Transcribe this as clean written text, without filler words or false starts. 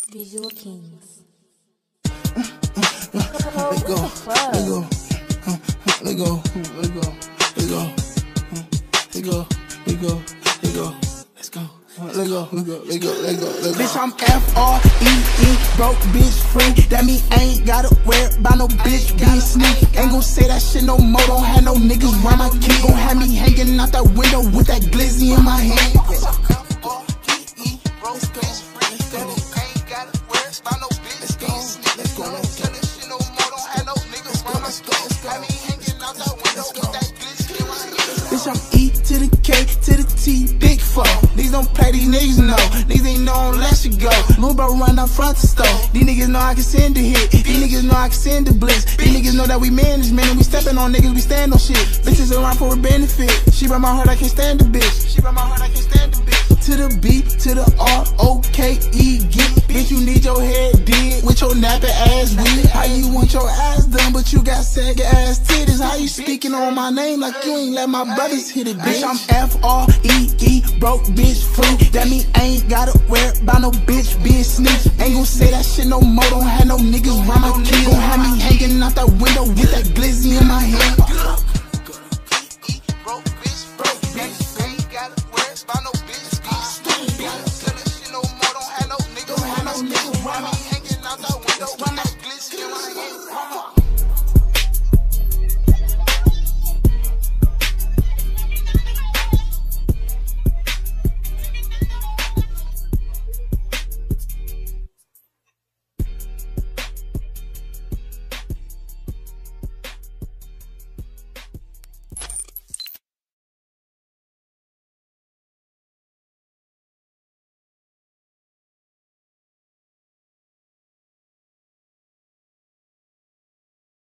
Visual Kings. Let go, let go, let go, let go, let go, let go, let go, let go, let's go. Let go, let go, let go, let go, let go. Bitch, I'm F-R-E-E, broke bitch free. That mean I ain't gotta worry about no bitch being sneaky. Ain't gon' say that shit no more, don't have no niggas round my kid. Gon' have me hanging out that window with that glizzy in my hand. Bitch, I'm F-R-E-E, broke bitch free. That mean I ain't gotta worry about no bitch being sneaky. Let's go, let's go. Tell this shit no more, don't have no niggas round my kid. Have me hanging out that window with that glizzy in my hand. Bitch, I'm E to the K to the T, big fuck. These don't play, these niggas know. Niggas ain't know unless you go. Lil' bro run down front to store. These niggas know I can send a hit. These niggas know I can send a blitz. These niggas know that we management and we stepping on niggas, we stand on shit. Bitches around for a benefit. She brought my heart, I can't stand the bitch. She brought my heart, I can't stand the bitch. To the B, to the R-O-K-E, get. Bitch, you need your head dig with your nappy ass wig. How you want your ass done, but you got saggy ass titties? How you speaking on my name like you ain't let my brothers hit it, bitch? I'm F-R-E-E, broke bitch free. That mean I ain't gotta worry about no bitch being sneaky. Ain't gon' say that shit no more, don't have no niggas round my kid. Gon' have me hanging out that window with that glizzy in my hand. Broke bitch, ain't gotta worry about no bitch being sneaky. Tell that shit no more, don't have no niggas round my kid. Gon' have me hanging out that window with that glizzy in my hand.